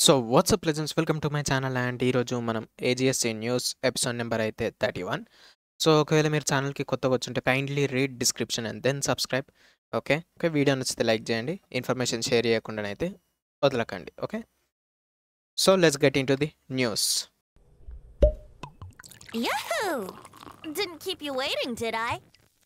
So WhatsApp legends welcome to my channel and ఈరోజు మనం ఏజిఎస్సి news episode number అయితే 31. So ఒకవేళ మీరు ఛానల్కి కొత్తగా వచ్చుంటే kindly read description and then subscribe. Okay okay video నచ్చితే లైక్ చేయండి, ఇన్ఫర్మేషన్ షేర్ చేయకుండానైతే వదలకండి. Okay, so let's get into the news. Yahoo! Didn't keep you waiting, did I?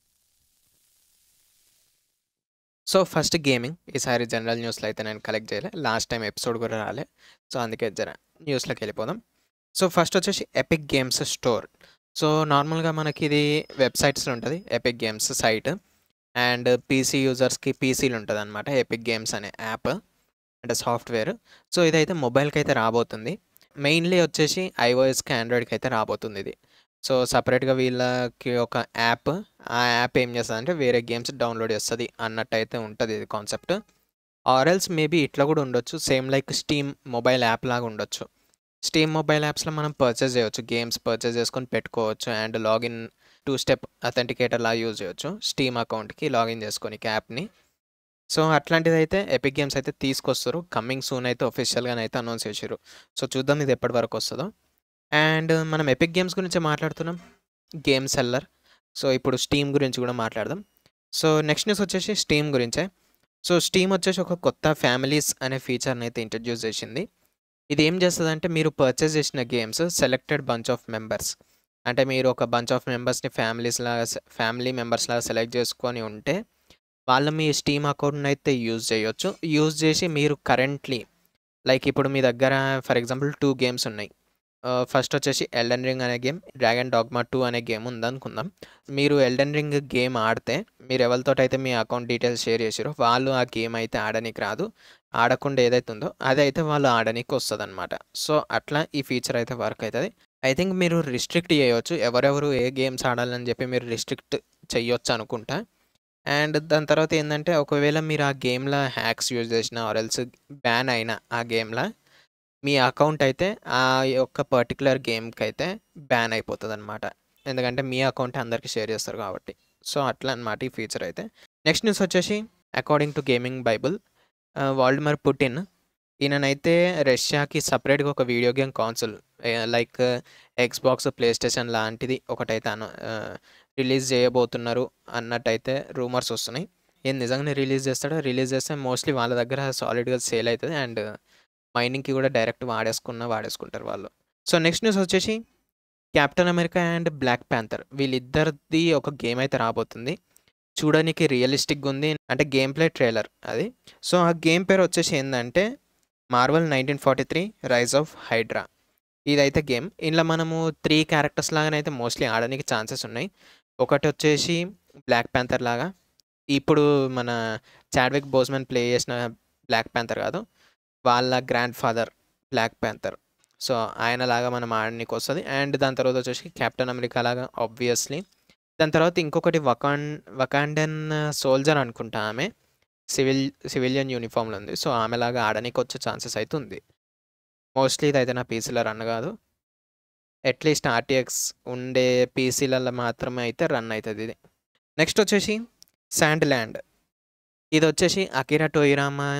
So first gaming, ఈసారి జనరల్ న్యూస్లో అయితే నేను collect చేయలే, last time episode కూడా రాలే, సో అందుకే జర న్యూస్లోకి వెళ్ళిపోదాం. సో ఫస్ట్ వచ్చేసి ఎపిక్ గేమ్స్ స్టోర్. సో నార్మల్గా మనకి ఇది వెబ్సైట్స్లో ఉంటుంది Epic Games site, and PC యూజర్స్కి పీసీలు ఉంటుంది అనమాట ఎపిక్ గేమ్స్ అనే యాప్ అంటే సాఫ్ట్వేర్. సో ఇదైతే మొబైల్కి అయితే రాబోతుంది, మెయిన్లీ వచ్చేసి ఐఓఎస్కి ఆండ్రాయిడ్కి అయితే రాబోతుంది ఇది. సో సపరేట్గా వీళ్ళకి ఒక యాప్, ఆ యాప్ ఏం చేస్తుంది అంటే వేరే గేమ్స్ డౌన్లోడ్ చేస్తుంది అన్నట్టు అయితే ఉంటుంది ఇది కాన్సెప్ట్. ఆర్ఎల్స్ మేబీ ఇట్లా కూడా ఉండొచ్చు, same like Steam mobile app లాగా ఉండొచ్చు. స్టీమ్ మొబైల్ యాప్స్లో మనం పర్చేస్ చేయవచ్చు, గేమ్స్ పర్చేస్ చేసుకొని పెట్టుకోవచ్చు, అండ్ లాగిన్ 2-స్టెప్ అథెంటికేటర్ లాగా యూజ్ చేయొచ్చు స్టీమ్ అకౌంట్కి లాగిన్ చేసుకొని యాప్ని. సో అట్లాంటిది అయితే ఎపిక్ గేమ్స్ అయితే తీసుకొస్తారు, కమింగ్ సూన్ అయితే ఒఫిషియల్గానే అయితే అనౌన్స్ చేసారు. సో చూద్దాం ఇది ఎప్పటి వరకు వస్తుందో. అండ్ మనం ఎపిక్ గేమ్స్ గురించి మాట్లాడుతున్నాం, గేమ్ సెల్లర్. సో ఇప్పుడు స్టీమ్ గురించి కూడా మాట్లాడదాం. సో నెక్స్ట్ న్యూస్ వచ్చేసి స్టీమ్ గురించే. సో స్టీమ్ వచ్చేసి ఒక కొత్త ఫ్యామిలీస్ అనే ఫీచర్ని అయితే ఇంట్రడ్యూస్ చేసింది. ఇది ఏం చేస్తుందంటే మీరు పర్చేస్ చేసిన games selected bunch of members, అంటే మీరు ఒక బంచ్ ఆఫ్ మెంబర్స్ని ఫ్యామిలీ మెంబర్స్ లాగా సెలెక్ట్ చేసుకొని ఉంటే వాళ్ళు మీ స్టీమ్ అకౌంట్ని అయితే యూజ్ చేయొచ్చు. యూజ్ చేసి మీరు కరెంట్లీ లైక్ ఇప్పుడు మీ దగ్గర ఫర్ ఎగ్జాంపుల్ 2 గేమ్స్ ఉన్నాయి. ఫస్ట్ వచ్చేసి ఎల్డెన్ రింగ్ అనే గేమ్, డ్రాగన్ డాగ్మా 2 అనే గేమ్ ఉందనుకుందాం. మీరు ఎల్డెన్ రింగ్ గేమ్ ఆడితే మీరు ఎవరితోటైతే మీ అకౌంట్ డీటెయిల్స్ షేర్ చేసారో వాళ్ళు ఆ గేమ్ అయితే ఆడడానికి రాదు, ఆడకుండా ఏదైతే ఉందో అదైతే వాళ్ళు ఆడడానికి వస్తుంది అనమాట. సో అట్లా ఈ ఫీచర్ అయితే వర్క్ అవుతుంది. ఐ థింక్ మీరు రిస్ట్రిక్ట్ చేయవచ్చు, ఎవరెవరు ఏ గేమ్స్ ఆడాలని చెప్పి మీరు రిస్ట్రిక్ట్ చేయొచ్చు అనుకుంటా. అండ్ దాని తర్వాత ఏంటంటే ఒకవేళ మీరు ఆ గేమ్లో హ్యాక్స్ యూజ్ చేసిన ఆర్ఎల్స్ బ్యాన్ అయిన ఆ గేమ్లో మీ అకౌంట్ అయితే ఆ యొక్క పర్టికులర్ గేమ్కి అయితే బ్యాన్ అయిపోతుంది అనమాట, ఎందుకంటే మీ అకౌంట్ అందరికీ షేర్ చేస్తారు కాబట్టి. సో అట్లా అనమాట ఈ ఫీచర్ అయితే. నెక్స్ట్ న్యూస్ వచ్చేసి according to gaming bible, Vladimir Putin ఈయననైతే రష్యాకి సపరేట్గా ఒక video game console like Xbox, PlayStation లాంటిది ఒకటైతే రిలీజ్ చేయబోతున్నారు అన్నట్టయితే రూమర్స్ వస్తున్నాయి. ఏం నిజంగానే రిలీజ్ చేస్తాడో, రిలీజ్ చేస్తే మోస్ట్లీ వాళ్ళ దగ్గర సాలిడ్గా సేల్ అవుతుంది, అండ్ మైనింగ్కి కూడా డైరెక్ట్ వాడేసుకుంటారు వాళ్ళు. సో నెక్స్ట్ న్యూస్ వచ్చేసి Captain America and Black Panther వీళ్ళిద్దరిది ఒక గేమ్ అయితే రాబోతుంది. చూడడానికి రియలిస్టిక్గా ఉంది, అంటే గేమ్ ప్లే ట్రైలర్ అది. సో ఆ గేమ్ పేరు వచ్చేసి ఏంటంటే మార్వెల్ 1943 రైజ్ ఆఫ్ హైడ్రా. ఇదైతే గేమ్, ఇందులో మనము 3 క్యారెక్టర్స్ లాగానైతే మోస్ట్లీ ఆడడానికి ఛాన్సెస్ ఉన్నాయి. ఒకటి వచ్చేసి బ్లాక్ ప్యాంథర్ లాగా, ఇప్పుడు మన చాడ్విక్ బోస్మన్ ప్లే చేసిన బ్లాక్ ప్యాంథర్ కాదు, వాళ్ళ grandfather Black Panther. So ఆయనలాగా మనం ఆడడానికి వస్తుంది. అండ్ దాని తర్వాత వచ్చేసి కెప్టెన్ అమెరికా లాగా ఆబ్వియస్లీ. దాని తర్వాత ఇంకొకటి వకాండన్ సోల్జర్ అనుకుంటా, ఆమె సివిలియన్ యూనిఫామ్లో ఉంది. సో ఆమెలాగా ఆడడానికి వచ్చే ఛాన్సెస్ అయితే ఉంది. మోస్ట్లీ ఇదైతే నా పీసీలో రన్ కాదు, అట్లీస్ట్ ఆర్టీఎక్స్ ఉండే పీసీలలో మాత్రమే అయితే రన్ అవుతుంది ఇది. నెక్స్ట్ వచ్చేసి శాండ్ ల్యాండ్. ఇది వచ్చేసి అకిరా టోయిరామా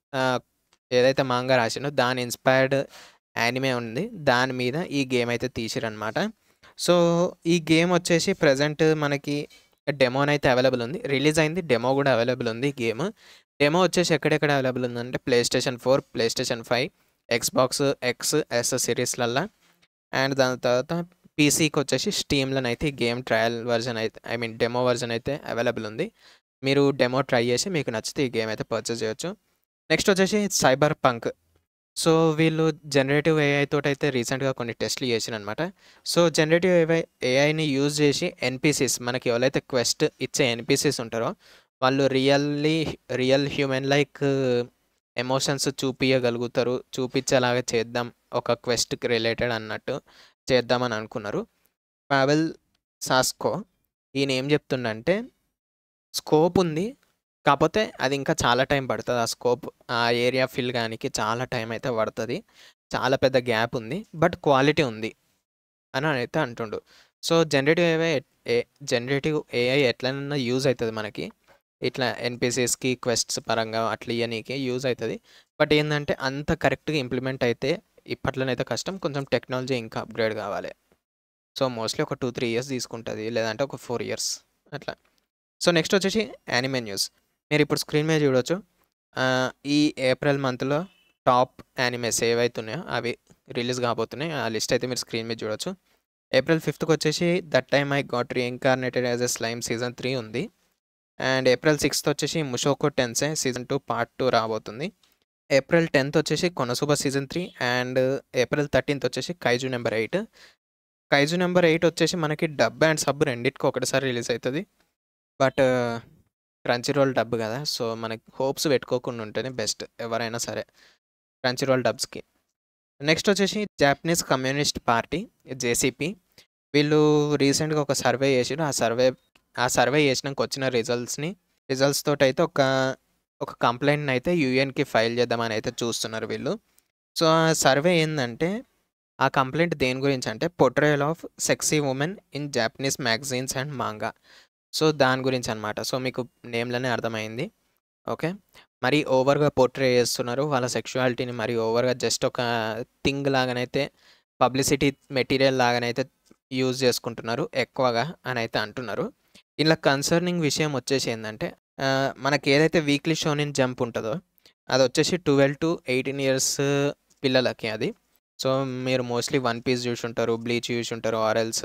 ఏదైతే మాంగా రాసిండో దాని ఇన్స్పైర్డ్ యానిమే ఉంది, దాని మీద ఈ గేమ్ అయితే తీసిరనమాట. సో ఈ గేమ్ వచ్చేసి ప్రజెంట్ మనకి డెమోనైతే అవైలబుల్ ఉంది, రిలీజ్ అయింది, డెమో కూడా అవైలబుల్ ఉంది. గేమ్ డెమో వచ్చేసి ఎక్కడెక్కడ అవైలబుల్ ఉందంటే PlayStation 4, PlayStation 5, Xbox X సిరీస్లల్లో, అండ్ దాని తర్వాత పీసీకి వచ్చేసి స్టీమ్లోనైతే ఈ గేమ్ ట్రయల్ వర్జన్ అయితే డెమో వర్జన్ అయితే అవైలబుల్ ఉంది. మీరు డెమో ట్రై చేసి మీకు నచ్చితే ఈ గేమ్ అయితే పర్చేస్ చేయొచ్చు. నెక్స్ట్ వచ్చేసి సైబర్ పంక్. సో వీళ్ళు జనరేటివ్ ఏఐ తోటి అయితే రీసెంట్గా కొన్ని టెస్ట్లు చేసిరనమాట. సో జనరేటివ్ ఏఐని యూజ్ చేసి ఎన్పిసిస్, మనకి ఎవరైతే క్వెస్ట్ ఇచ్చే ఎన్పిసిస్ ఉంటారో వాళ్ళు రియల్ హ్యూమన్ లైక్ ఎమోషన్స్ చూపించగలుగుతారు, చూపించేలాగా చేద్దాం, ఒక క్వెస్ట్కి రిలేటెడ్ అన్నట్టు చేద్దామని అనుకున్నారు. పావెల్ సాస్కో ఈయన ఏం చెప్తుండంటే స్కోప్ ఉంది, కాకపోతే అది ఇంకా చాలా టైం పడుతుంది, ఆ స్కోప్ ఆ ఏరియా ఫిల్ కానికి చాలా టైం అయితే పడుతుంది, చాలా పెద్ద గ్యాప్ ఉంది, బట్ క్వాలిటీ ఉంది అని అయితే అంటుండు. సో జనరేటివ్ ఏఐ ఎట్లైనా యూజ్ అవుతుంది మనకి, ఇట్లా ఎన్‌పీసీస్‌కి క్వెస్ట్స్ పరంగా అట్లా ఇయ్యనీకి యూజ్ అయితది. బట్ ఏందంటే అంత కరెక్ట్‌గా ఇంప్లిమెంట్ అయితే ఇప్పట్లోనైతే కష్టం. కొంచెం టెక్నాలజీ ఇంకా అప్‌గ్రేడ్ కావాలి. సో, మోస్ట్‌లీ ఒక 2, 3 ఇయర్స్ తీసుకుంటది. లేదంటే ఒక 4 ఇయర్స్ అట్లా. సో, నెక్స్ట్ వచ్చేసి యానిమే న్యూస్. మీరిప్పుడు స్క్రీన్ మీద చూడొచ్చు. ఈ ఏప్రిల్ మంత్‌లో టాప్ యానిమేస్ ఏవైతున్నాయో అవి రిలీజ్ కాబోతున్నాయి. ఆ లిస్ట్ అయితే మీరు స్క్రీన్ మీద చూడొచ్చు. ఏప్రిల్ 5థ్‌కి వచ్చేసి 'that time I got reincarnated as a slime' season 3 ఉంది. అండ్ ఏప్రిల్ 6థ్ వచ్చేసి 'ముషోకో టెన్సై' సీజన్ 2 పార్ట్ 2 రాబోతుంది. ఏప్రిల్ 10థ్ వచ్చేసి 'కొనోసుబా' సీజన్ 3 అండ్ ఏప్రిల్ 13థ్ వచ్చేసి 'కైజు నంబర్ 8'. 'కైజు నంబర్ 8' వచ్చేసి మనకి డబ్ అండ్ సబ్ రెండిటికి ఒకటేసారి రిలీజ్ అయితది. బట్ క్రంచీ రోల్ డబ్ కదా! సో, మనకి హోప్స్ పెట్టుకోకుండా ఉంటేనే బెస్ట్ ఎవరైనా సరే క్రంచీ రోల్ డబ్స్‌కి. నెక్స్ట్ వచ్చేసి జాపనీస్ కమ్యూనిస్ట్ పార్టీ జేసీపీ. వీళ్ళు రీసెంట్‌గా ఒక సర్వే చేసిర్రు. ఆ సర్వే చేసినంక వచ్చిన రిజల్ట్స్ తోటైతే ఒక కంప్లెయింట్‌నైతే యూఎన్‌కి ఫైల్ చేద్దామని అయితే చూస్తున్నారు వీళ్ళు. సో, ఆ సర్వే ఏందంటే ఆ కంప్లెయింట్ దేని గురించంటే portrayal of sexy women in Japanese magazines and manga. So, దాని గురించనమాట. సో, మీకు నేమ్‌లోనే అర్థమైంది. ఓకే. మరీ ఓవర్‌గా పోర్ట్రే చేస్తున్నారు. వాళ్ళ సెక్షువాలిటీని మరీ ఓవర్‌గా జస్ట్ ఒక థింగ్ లాగానైతే పబ్లిసిటీ మెటీరియల్ లాగానైతే యూజ్ చేసుకుంటున్నారు ఎక్కువగా అనైతే అంటున్నారు. ఇలా కన్సర్నింగ్ విషయం వచ్చేసి ఏందంటే మనకేదైతే వీక్లీ షోనెన్ జంప్ ఉంటదో అదొచ్చేసి 12-18 ఇయర్స్ పిల్లలకి అది. సో, మీరు మోస్ట్‌లీ 'వన్ పీస్' చూసుంటారు, 'బ్లీచ్' చూసుంటారు ఆర్ ఎల్స్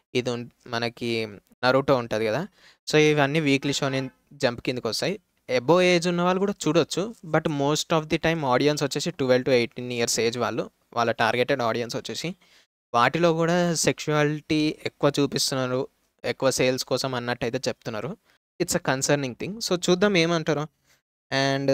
మనకి 'నరుటో' ఉంటది కదా! సో, ఇవన్నీ వీక్లీ షోనెన్ జంప్ కిందకొస్తాయి. అబోవ్ ఏజ్ ఉన్న వాళ్ళు కూడా చూడొచ్చు. But most of the time audience వచ్చేసి 12-18 ఇయర్స్ ఏజ్ వాళ్ళు. వాళ్ళ టార్గెటెడ్ ఆడియన్స్ వచ్చేసి. వాటిలో కూడా సెక్షువాలిటీ ఎక్కువ చూపిస్తున్నారు. ఎక్కువ సేల్స్ కోసం అన్నట్టయితే చెప్తున్నారు. It's a concerning thing. So, చూద్దాం ఏమంటారో. అండ్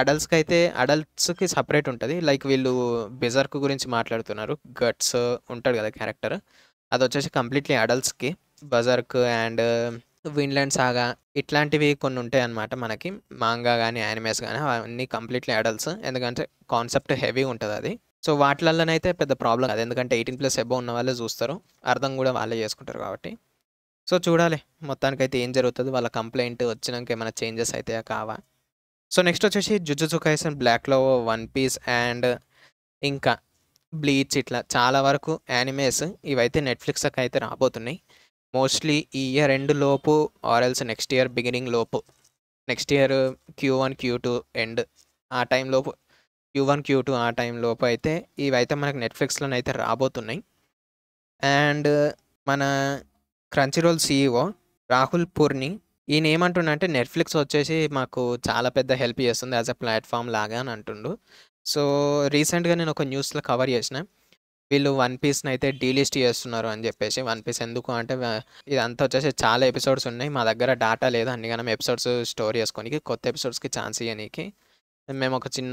అడల్ట్స్‌కి సెపరేట్ ఉంటది. లైక్ వీళ్ళు 'బెర్సర్క్' గురించి మాట్లాడుతున్నారు. గట్స్ ఉంటాడు కదా క్యారెక్టర్. అదొచ్చేసి కంప్లీట్‌లీ అడల్ట్స్‌కి. 'బెర్సర్క్' అండ్ 'విన్‌లాండ్ సాగా' ఇట్లాంటివి కొన్ని ఉంటాయన్నమాట మనకి. మాంగా గాని, యానిమేస్ గాని అవన్నీ కంప్లీట్‌లీ అడల్ట్స్. ఎందుకంటే కాన్సెప్ట్ హెవీగా ఉంటదది. సో, వాటిలల్లనైతే పెద్ద ప్రాబ్లమ్ కాదు. ఎందుకంటే 18+ అబోవ్ ఉన్న వాళ్ళే చూస్తారు. అర్థం కూడా వాళ్ళే చేసుకుంటారు కాబట్టి. సో, చూడాలి మొత్తానికైతే ఏం జరుగుతదో. వాళ్ళ కంప్లెయింట్ వచ్చినంక ఏమైనా చేంజెస్ అయితాయా కావా? సో, నెక్స్ట్ వచ్చేసి 'జుజుత్సు కైసెన్ బ్లాక్‌లో', 'వన్ పీస్' అండ్ ఇంకా 'బ్లీచ్' ఇట్లా చాలా వరకు యానిమేస్ ఇవైతే నెట్‌ఫ్లిక్స్‌కైతే రాబోతున్నాయి. మోస్ట్‌లీ ఈ ఇయర్ ఎండ్ లోపు or else next year beginning లోపు. Next year Q1, Q2 end ఆ టైం లోపు Q1, Q2 ఆ టైం లోపు అయితే ఇవైతే మనకు నెట్‌ఫ్లిక్స్‌లోనైతే రాబోతున్నాయి. అండ్ మన Crunchyroll CEO Rahul Purini ఈయన ఏమంటుండంటే నెట్‌ఫ్లిక్స్ వచ్చేసి మాకు చాలా పెద్ద హెల్ప్ చేస్తుంది యాస్ ఎ ప్లాట్‌ఫార్మ్ లాగా అని అంటుండు. సో, రీసెంట్‌గా నేను ఒక న్యూస్‌లో కవర్ చేసిన. వీళ్ళు 'వన్ పీస్‌నైతే డీలిస్ట్ చేస్తున్నారు' అని చెప్పేసి. 'వన్ పీస్' ఎందుకు అంటే ఇదంతా వచ్చేసి చాలా ఎపిసోడ్స్ ఉన్నాయి. మా దగ్గర డాటా లేదు అన్నిగనం ఎపిసోడ్స్ స్టోర్ చేసుకోనికి. కొత్త ఎపిసోడ్స్‌కి ఛాన్స్ ఇయ్యనీకి. మేము ఒక చిన్న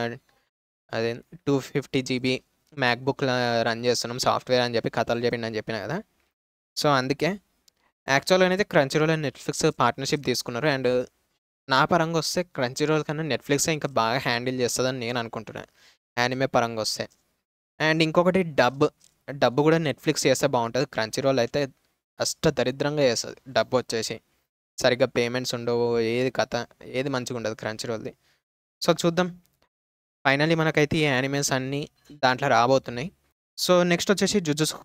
అదే 250 జీబీ మ్యాక్‌బుక్‌లో రన్ చేస్తున్నాం సాఫ్ట్‌వేర్ అని చెప్పి కథలు చెప్పిండని చెప్పిన కదా! సో, అందుకే యాక్చువల్‌గానైతే Crunchyroll and Netflix partnership తీసుకున్నారు. అండ్ నా పరంగా వస్తే క్రంచీ రోల్ కన్నా నెట్‌ఫ్లిక్సే ఇంకా బాగా హ్యాండిల్ చేస్తదని నేను అనుకుంటున్నా. యానిమే పరంగా వస్తే. అండ్ ఇంకొకటి డబ్ కూడా నెట్‌ఫ్లిక్స్ చేస్తే బావుంటది. క్రంచీ రోల్ అయితే దరిద్రంగా చేస్తది డబ్ వచ్చేసి. సరిగ్గా పేమెంట్స్ ఉండవు. ఏది కథ ఏది మంచిగుండదు క్రంచీ రోల్‌ది. సో, చూద్దాం. ఫైనల్లీ మనకైతే ఈ యానిమేస్ అన్నీ దాంట్లో రాబోతున్నాయి. సో, నెక్స్ట్ వచ్చేసి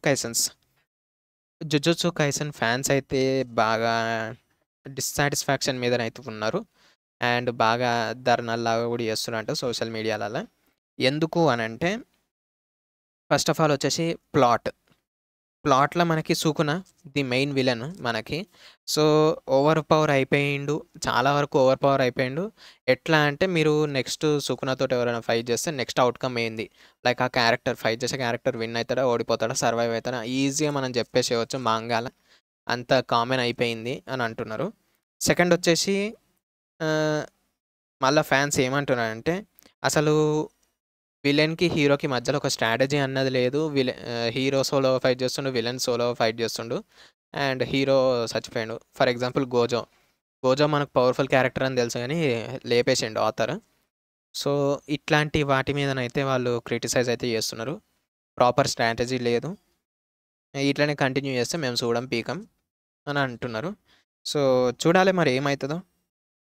'జుజుత్సు కైసెన్' ఫ్యాన్స్ అయితే బాగా డిస్సాటిస్ఫాక్షన్ మీదనైతే ఉన్నారు. అండ్ బాగా ధర్నాల్లాగా కూడా చేస్తున్నారంట సోషల్ మీడియాలల్ల. ఎందుకు అనంటే ఫస్ట్ ఆఫ్ ఆల్ వచ్చేసి ప్లాట్‌లో మనకి 'సుకున' ది మెయిన్ విలన్ మనకి. సో, ఓవర్ పవర్ అయిపోయిండు. చాలా వరకు ఓవర్ పవర్ అయిపోయిండు. ఎట్లా అంటే మీరు నెక్స్ట్ 'సుకునతోటి ఎవరైనా ఫైట్ చేస్తే నెక్స్ట్ ఔట్‌కమ్ ఏంది? లైక్ ఆ క్యారెక్టర్ ఫైట్ చేసే క్యారెక్టర్ విన్ అయితాడా? ఓడిపోతాడా? సర్వైవ్ అయితాడా? ఈజీగా మనం చెప్పేసేయవచ్చు మాంగాల. అంత కామన్ అయిపోయింది అని అంటున్నారు. సెకండ్ వచ్చేసి ఆహ్, మళ్ళా ఫ్యాన్స్ ఏమంటున్నారంటే అసలు విలన్‌కి, హీరోకి మధ్యలో ఒక స్ట్రాటజీ అన్నది లేదు. హీరో సోలో ఫైట్ చేస్తుండు. విలన్ సోలో ఫైట్ చేస్తుండు. అండ్ హీరో చచ్చిపోయిండు. ఫర్ ఎగ్జాంపుల్ 'గోజో' మనకు పవర్‌ఫుల్ క్యారెక్టర్ అని తెలుసు గానీ లేపేసిండు ఆథర్. సో, ఇట్లాంటి వాటి మీదనైతే వాళ్ళు క్రిటిసైజ్ అయితే చేస్తున్నారు. ప్రాపర్ స్ట్రాటజీ లేదు. ఇట్లనే కంటిన్యూ చేస్తే మేము చూడం, పీకం అని అంటున్నారు. సో, చూడాలి మరి ఏమైతదో.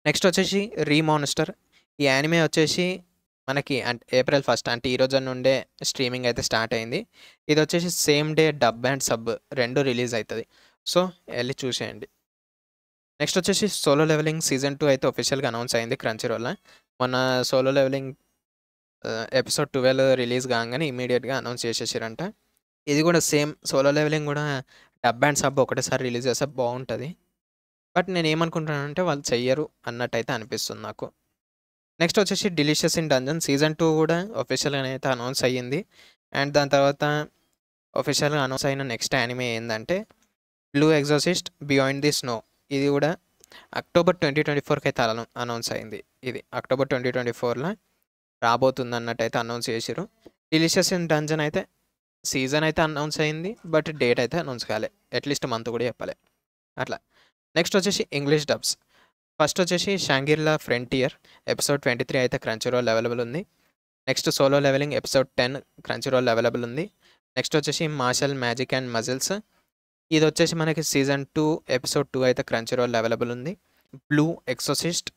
నెక్స్ట్ వచ్చేసి రీమాన్స్టర్. ఈ యానిమే వచ్చేసి మనకి ఏప్రిల్ 1 అంటే ఈ రోజు నుండే స్ట్రీమింగ్ అయితే స్టార్ట్ అయింది. ఇది వచ్చేసి same day dub and sub 2 release అవుతుంది. సో వెళ్ళి చూసేయండి. నెక్స్ట్ వచ్చేసి సోలో లెవెలింగ్ సీజన్ 2 అయితే ఒఫిషియల్గా అనౌన్స్ అయింది క్రంచీరోల్లో. మొన్న సోలో లెవెలింగ్ ఎపిసోడ్ 12 రిలీజ్ కాగానే ఇమీడియట్గా అనౌన్స్ చేసేసారంట. ఇది కూడా సేమ్ సోలో లెవెలింగ్ కూడా డబ్ అండ్ సబ్ ఒకటేసారి రిలీజ్ చేస్తే బాగుంటుంది. బట్ నేను ఏమనుకుంటున్నానంటే వాళ్ళు చెయ్యరు అన్నట్టయితే అనిపిస్తుంది నాకు. నెక్స్ట్ వచ్చేసి డిలీషియస్ ఇన్ డంజన్ సీజన్ 2 కూడా ఒఫిషియల్గా అయితే అనౌన్స్ అయ్యింది. అండ్ దాని తర్వాత ఒఫిషియల్గా అనౌన్స్ అయిన నెక్స్ట్ యానిమే ఏంటంటే Blue Exorcist Beyond the Snow. ఇది కూడా అక్టోబర్ 2024కి అయితే అనౌన్స్ అయింది. ఇది అక్టోబర్ 2024లో రాబోతుంది అన్నట్టయితే అనౌన్స్ చేసిరు. డిలీషియస్ ఇన్ డంజన్ అయితే సీజన్ అయితే అనౌన్స్ అయింది. బట్ డేట్ అయితే అనౌన్స్ కాలే. అట్లీస్ట్ మంత్ కూడా చెప్పలే అట్లా. నెక్స్ట్ వచ్చేసి ఇంగ్లీష్ డబ్స్. ఫస్ట్ వచ్చేసి షాంగిర్లా ఫ్రంటియర్ ఎపిసోడ్ 23 అయితే క్రంచీరోల్ అవైలబుల్ ఉంది. Next Solo Leveling episode 10 Crunchyroll available ఉంది. నెక్స్ట్ వచ్చేసి మార్షల్ మ్యాజిక్ అండ్ మజిల్స్. ఇది వచ్చేసి మనకి సీజన్ 2 ఎపిసోడ్ 2 అయితే క్రంచీరోల్ అవైలబుల్ ఉంది. Blue ఎక్సోసిస్ట్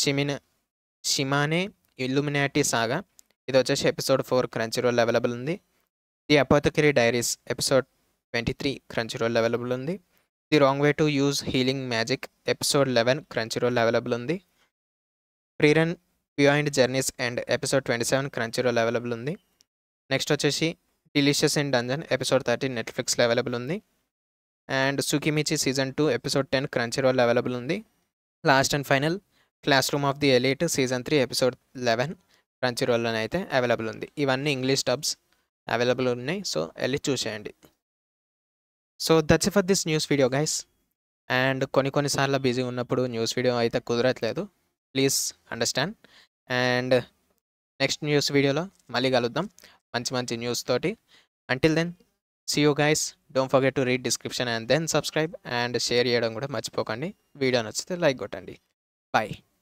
షిమానే ఇల్లుమినాటి Saga. ఇది వచ్చేసి ఎపిసోడ్ 4 క్రంచీరోల్ అవైలబుల్ ఉంది. The Apothecary Diaries episode 23 Crunchyroll available ఉంది. The Wrong Way to Use Healing Magic episode 11 Crunchyroll available ఉంది. Frieren Beyond Journeys and episode 27 Crunchyroll available ఉంది. Next వచ్చేసి Delicious in Dungeon episode 30 నెట్ఫ్లిక్స్లో available ఉంది. And Tsukimichi season 2 episode 10 Crunchyroll available ఉంది. Last and final Classroom of the Elite season 3 episode 11 క్రంచీరోల్లోనే అయితే available ఉంది. ఇవన్నీ English dubs available ఉన్నాయి. So వెళ్ళి చూసేయండి. So that's for this news video guys. And కొన్నిసార్లు బిజీ ఉన్నప్పుడు న్యూస్ వీడియో అయితే కుదరట్లేదు. Please understand. And next news వీడియోలో మళ్ళీ కలుద్దాం మంచి న్యూస్ తోటి. Until then see you guys. Don't forget to read description and then subscribe and share చేయడం కూడా మర్చిపోకండి. వీడియో నచ్చితే లైక్ కొట్టండి. బాయ్.